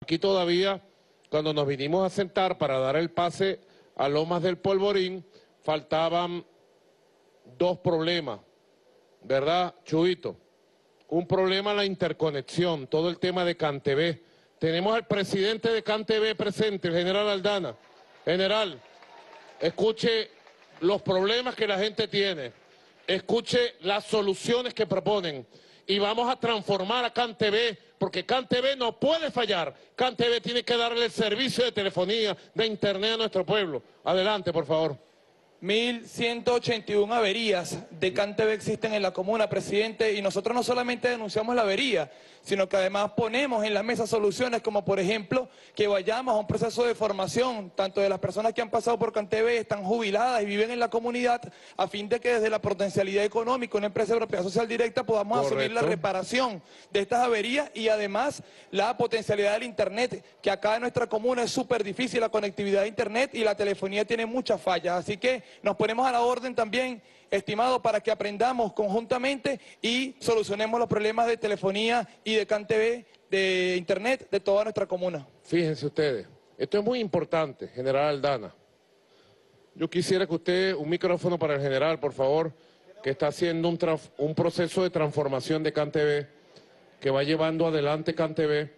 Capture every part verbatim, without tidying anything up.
Aquí todavía, cuando nos vinimos a sentar para dar el pase a Lomas del Polvorín, faltaban dos problemas, ¿verdad, Chubito? Un problema la interconexión, todo el tema de CanTV. Tenemos al presidente de CanTV presente, el general Aldana. General, escuche los problemas que la gente tiene, escuche las soluciones que proponen y vamos a transformar a CanTV, porque CanTV no puede fallar. CanTV tiene que darle el servicio de telefonía, de internet a nuestro pueblo. Adelante, por favor. mil ciento ochenta y una averías de CanTV existen en la comuna, presidente, y nosotros no solamente denunciamos la avería, sino que además ponemos en la mesa soluciones como, por ejemplo, que vayamos a un proceso de formación, tanto de las personas que han pasado por CanTV, están jubiladas y viven en la comunidad, a fin de que desde la potencialidad económica, una empresa de propiedad social directa, podamos Correcto. asumir la reparación de estas averías y además la potencialidad del Internet, que acá en nuestra comuna es súper difícil la conectividad de Internet y la telefonía tiene muchas fallas, así que nos ponemos a la orden también, estimado, para que aprendamos conjuntamente y solucionemos los problemas de telefonía y de CanTV, de Internet, de toda nuestra comuna. Fíjense ustedes, esto es muy importante, general Aldana. Yo quisiera que usted, un micrófono para el general, por favor, que está haciendo un, un proceso de transformación de CanTV, que va llevando adelante CanTV.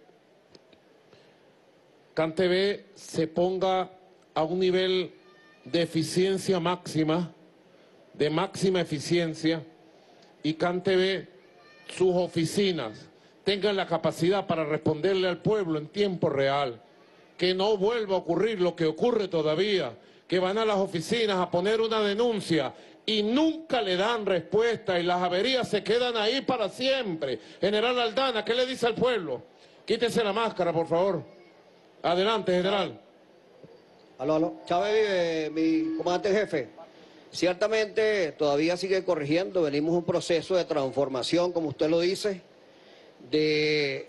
CanTV se ponga a un nivel de eficiencia máxima, de máxima eficiencia, y CanTV, sus oficinas, tengan la capacidad para responderle al pueblo en tiempo real, que no vuelva a ocurrir lo que ocurre todavía, que van a las oficinas a poner una denuncia y nunca le dan respuesta y las averías se quedan ahí para siempre. General Aldana, ¿qué le dice al pueblo? Quítese la máscara, por favor. Adelante, general. Aló, aló. Chávez vive, mi comandante en jefe. Ciertamente todavía sigue corrigiendo, venimos un proceso de transformación, como usted lo dice, de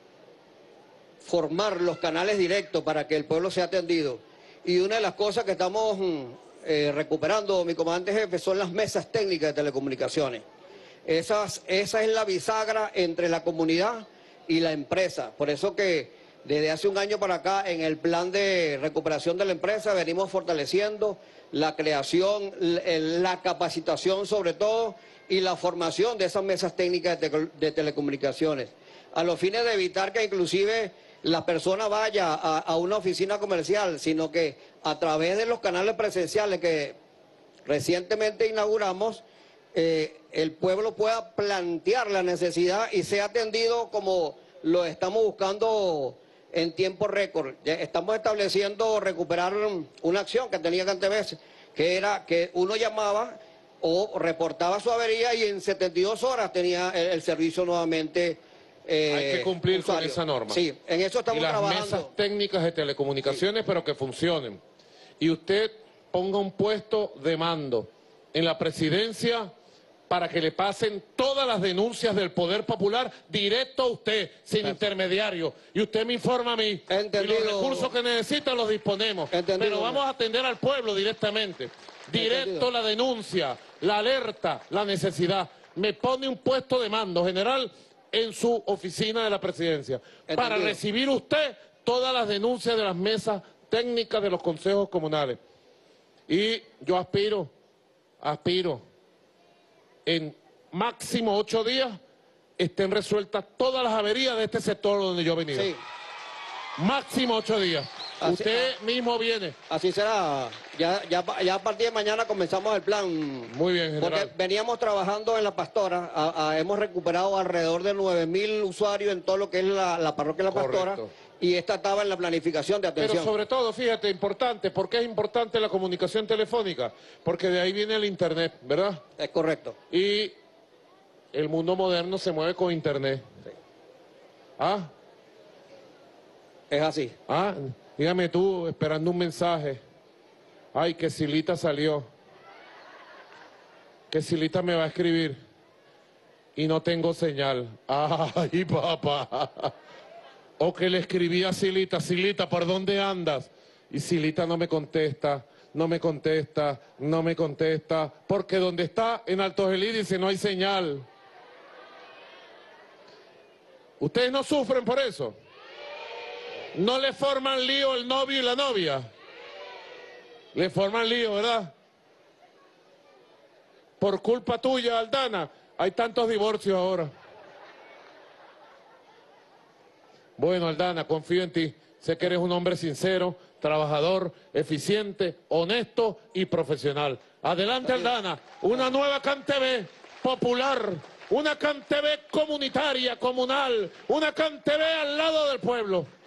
formar los canales directos para que el pueblo sea atendido. Y una de las cosas que estamos eh, recuperando, mi comandante en jefe, son las mesas técnicas de telecomunicaciones. Esas, esa es la bisagra entre la comunidad y la empresa. Por eso que desde hace un año para acá, en el plan de recuperación de la empresa, venimos fortaleciendo la creación, la capacitación sobre todo, y la formación de esas mesas técnicas de, te de telecomunicaciones, a los fines de evitar que inclusive la persona vaya a, a una oficina comercial, sino que a través de los canales presenciales que recientemente inauguramos, eh, el pueblo pueda plantear la necesidad y sea atendido como lo estamos buscando en tiempo récord. Estamos estableciendo recuperar una acción que tenía CanTV, que era que uno llamaba o reportaba su avería y en setenta y dos horas tenía el, el servicio nuevamente. Eh, Hay que cumplir usuario. con esa norma. Sí, en eso estamos y las trabajando. mesas técnicas de telecomunicaciones, sí, pero que funcionen. Y usted ponga un puesto de mando en la presidencia para que le pasen todas las denuncias del Poder Popular directo a usted, sin Perfecto. intermediario. Y usted me informa a mí. Entendido. Y los recursos que necesita los disponemos. Entendido. Pero vamos a atender al pueblo directamente. Directo Entendido. la denuncia, la alerta, la necesidad. Me pone un puesto de mando, general, en su oficina de la presidencia. Entendido. Para recibir usted todas las denuncias de las mesas técnicas de los consejos comunales. Y yo aspiro, aspiro, en máximo ocho días estén resueltas todas las averías de este sector donde yo he venido. Sí. Máximo ocho días. Así, Usted ah, mismo viene. Así será. Ya, ya, ya a partir de mañana comenzamos el plan. Muy bien, general. Porque veníamos trabajando en La Pastora. A, a, hemos recuperado alrededor de nueve mil usuarios en todo lo que es la, la parroquia La Pastora. Correcto. Y esta estaba en la planificación de atención. Pero sobre todo, fíjate, importante, ¿por qué es importante la comunicación telefónica? Porque de ahí viene el Internet, ¿verdad? Es correcto. Y el mundo moderno se mueve con Internet. Sí. ¿Ah? Es así. Ah, dígame tú, esperando un mensaje. Ay, que Silita salió. Que Silita me va a escribir. Y no tengo señal. Ay, papá. O que le escribí a Silita, Silita, ¿por dónde andas? Y Silita no me contesta, no me contesta, no me contesta, porque donde está, en Alto Gelí, dice, no hay señal. ¿Ustedes no sufren por eso? No le forman lío el novio y la novia. Le forman lío, ¿verdad? Por culpa tuya, Aldana, hay tantos divorcios ahora. Bueno, Aldana, confío en ti. Sé que eres un hombre sincero, trabajador, eficiente, honesto y profesional. Adelante, Aldana. Una nueva CanTV popular, una CanTV comunitaria, comunal, una CanTV al lado del pueblo.